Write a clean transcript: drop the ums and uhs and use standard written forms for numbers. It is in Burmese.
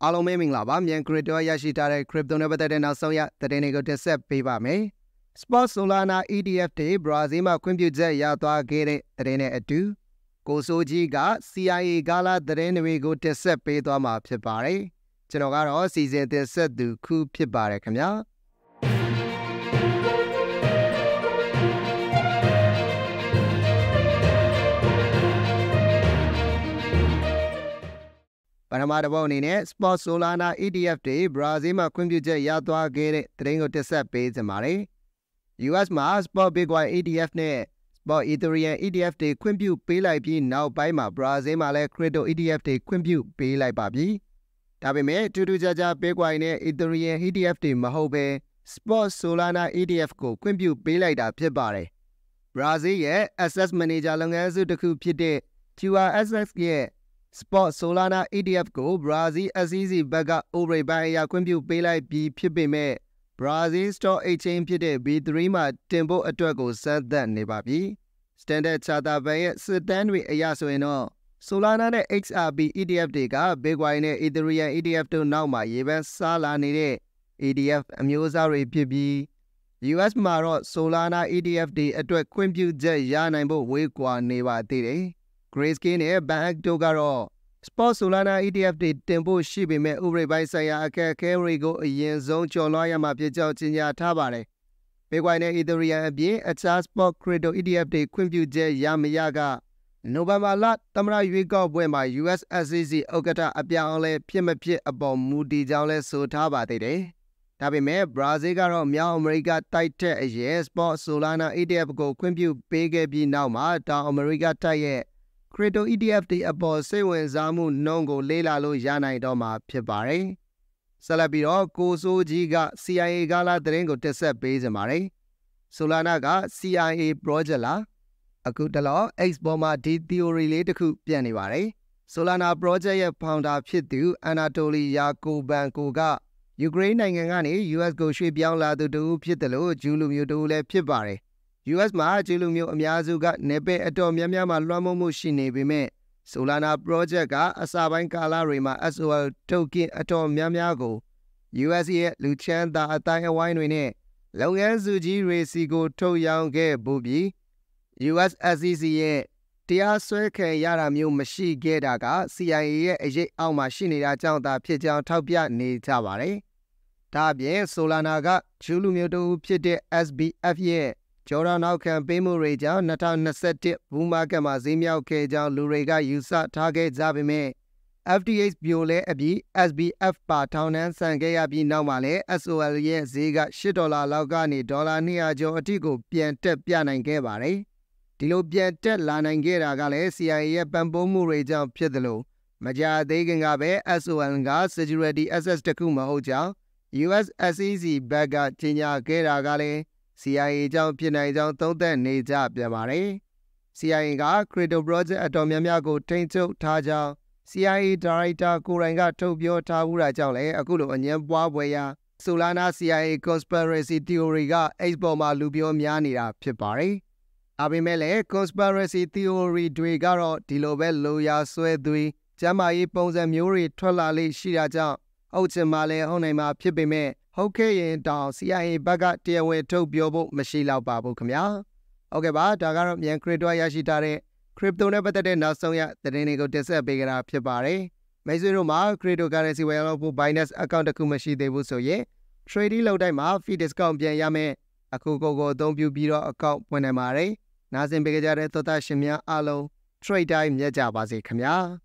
အားလုံးပဲမင်္ဂလာပါမြန် Crypto ရရှိထားတဲ့ Crypto နဲ့ပတ်သက်တဲ့နောက်ဆုံးရသတင်းတွေကိုတင်ဆက်ပေးပါမယ်။ Spot Solana ETF တွေ Brazil မှာခွင့်ပြုချက်ရသွားခဲ့တဲ့သတင်းနဲ့အတူကိုစိုးကြီးက CIA ကာလာသတင်းတွေကိုတင်ဆက်ပေးသွားမှာဖြစ်ပါတယ်။ကျွန်တော်ကတော့စီစဉ်တင်ဆက်သူခုဖြစ်ပါတယ်ခင်ဗျာ။ပထမတစ်ပုဒ်အနေနဲ့ Spot Solana ETF တွေ Brazil မှာခွင့်ပြုချက်ရသွားခဲ့တဲ့သတင်းကိုတင်ဆက်ပေးကြပါမယ်။ US မှာ Spot Bitcoin ETF နဲ့ Spot Ethereum ETF တွေခွင့်ပြုပေးလိုက်ပြီးနောက်ပိုင်းမှာ Brazil မှာလည်း Crypto ETF တွေခွင့်ပြုပေးလိုက်ပါပြီ။ဒါပေမဲ့ထူးထူးခြားခြား Bitcoin နဲ့ Ethereum ETF တွေမဟုတ်ဘဲ Spot Solana ETF ကိုခွင့်ပြုပေးလိုက်တာဖြစ်ပါတယ်။ Brazil ရဲ့ Asset Manager လုပ်ငန်းစုတစ်ခုဖြစ်တဲ့ QRSS ရဲ့ Spot Solana ETF ကို Brazil SEC ဘက်ကဥပဒေပိုင်းအရခွင့်ပြုပေးလိုက်ပြီးဖြစ်ပေမဲ့ Brazil Stock Exchange ဖြစ်တဲ့ B3 မှာတင်ဖို့အတွက်ကိုစမ်းသပ်နေပါပြီ။ Standard Chartered Bank ရဲ့စစ်တမ်းတွေအရဆိုရင်တော့ Solana နဲ့ XRP ETF တွေက Bitcoin နဲ့ Ethereum ETF တို့နောက်မှာရေပန်းစားလာနေတဲ့ ETF အမျိုးအစားတွေဖြစ်ပြီး US မှာတော့ Solana ETF တွေအတွက်ခွင့်ပြုချက်ရနိုင်ဖို့ဝေးကွာနေပါသေးတယ်။ Grayscale နဲ့ Bank တို့ကတော့ Spot Solana ETF တွေတင်ဖို့ရှိပေမဲ့ဥပဒေပိုင်းဆိုင်ရာအခက်အခဲတွေကိုအရင်ဆုံးကျော်လွှားရမှာဖြစ်ကြောင်းကြေညာထားပါတယ်။ Bitcoin နဲ့ Ethereum အပြင်အခြား Spot Crypto ETF တွေခွင့်ပြုချက်ရမရကနိုဝင်ဘာလသမ္မတရွေးကောက်ပွဲမှာ US SEC ဥက္ကဋ္ဌအပြောင်းအလဲဖြစ်မဖြစ်အပေါ်မူတည်ကြောင်းလဲဆိုထားပါသေးတယ်။ဒါပေမဲ့ Brazil ကတော့မြောက်အမေရိကတိုက်တဲ့အရဲ့ Spot Solana ETF ကိုခွင့်ပြုပေးခဲ့ပြီးနောက်မှာတောင်အမေရိကတိုက်ရဲ့Crypto ETF တွေအပေါ်စိတ်ဝင်စားမှုနှုန်းကိုလေ့လာလို့ရနိုင်တော့မှာဖြစ်ပါတယ်။ဆက်လက်ပြီးတော့ကိုစိုးကြီးက CIA ကာလာသတင်းကိုတင်ဆက်ပေးကြပါမယ်။ Solana က CIA project လားအခုတလော X ပေါ်မှာဒီ theory လေးတစ်ခုပြန့်နေပါတယ်။ Solana project ရဲ့ founder ဖြစ်သူ Anatoly Yakovenko ကယူကရိန်းနိုင်ငံကနေ US ကိုရွှေ့ပြောင်းလာသူတူဖြစ်တယ်လို့ဂျူးလူမျိုးတူလည်းဖြစ်ပါတယ်။ US မှာဂျူးလူမျိုးအများစုကနယ်ပယ်အတော်များများမှာလွှမ်းမိုးမှုရှိနေပေမဲ့ Solana project ကအစပိုင်းကာလတွေမှာ SOL token အတော်များများကို US ရဲ့လူချမ်းသာအတိုင်းအဝိုင်းတွေနဲ့လုပ်ငန်းစုကြီးတွေစီကိုထုတ်ရောင်းခဲ့ပြီး US SEC ရဲ့တရားစွဲခံရတာမျိုးမရှိခဲ့တာက CIA ရဲ့အရေးအောက်မှာရှိနေတာကြောင့်သာဖြစ်ကြောင်းထောက်ပြနေကြပါတယ်။ဒါအပြင် Solana ကဂျူးလူမျိုးတူဖြစ်တဲ့ SBF ရဲ့ကျော်တော်နောက်ခံပေးမှုတွေကြောင့်2021 Bull Market မှာဈေးမြောက်ခဲ့ကြောင်းလူတွေကယူဆထားခဲ့ကြပေမဲ့ FTX ပြိုလဲအပြီး SBF ပါထောင်နှန်းဆန်ခဲ့ရပြီးနောက်မှာလည်း SOL ရဲ့ဈေးက$8လောက်ကနေ$200ကျော်အထိကိုပြန်တက်ပြနိုင်ခဲ့ပါတယ်။ဒီလိုပြန်တက်လာနိုင်ခဲ့တာကလည်း CIA ရဲ့ပံ့ပိုးမှုတွေကြောင့်ဖြစ်တယ်လို့မကြာသေးခင်ကပဲ SOL က Security Assets တစ်ခုမဟုတ်ကြောင်း US SEC ဘက်ကကြေညာခဲ့တာကလည်းCIA ကြောင့်ဖြစ်နိုင်ကြောင်းသုံးသပ်နေကြပြန်ပါတယ်။ CIA က Crypto Project အတော်များများကိုထိန်းချုပ်ထားကြောင်း CIA ဒါရိုက်တာကိုယ်တိုင်ကထုတ်ပြောထားမှုတာကြောင့်လည်းအခုလိုအငြင်းပွားဖွယ်ရာ Solana CIA Conspiracy Theory က X ပေါ်မှာလူပြောများနေတာဖြစ်ပါတယ်။ဒါပေမဲ့လည်း Conspiracy Theory တွေကတော့ဒီလိုပဲလိုရာဆွဲသွေးကျမ်းမာရေးပုံစံမျိုးတွေထွက်လာလေရှိတာကြောင့်ဟုတ်ချင်မှလည်းဟုတ်နိုင်မှာဖြစ်ပေမဲ့ဟုတ်ခဲ့ရင်တောင် CIA ဘက်ကတရားဝင်ထုတ်ပြောဖို့မရှိတော့ပါဘူးခင်ဗျာ။ဟုတ်ကဲ့ပါဒါကတော့မြန် Crypto ရရှိထားတဲ့ Crypto နဲ့ပတ်သက်တဲ့နောက်ဆုံးရသတင်းတွေကိုတင်ဆက်ပေးကြတာဖြစ်ပါတယ်။မိတ်ဆွေတို့မှာ Cryptocurrency ဝယ်လို့ဖို့ Binance account တစ်ခုမရှိသေးဘူးဆိုရင် Trading လုပ်တိုင်းမှာ Fee Discount ပြန်ရမယ်။အခုကိုအသုံးပြုပြီးတော့ account ဖွင့်နိုင်ပါတယ်။နားဆင်ပေးကြတဲ့သောသားရှင်များအားလုံး Trade Time မြတ်ကြပါစေခင်ဗျာ။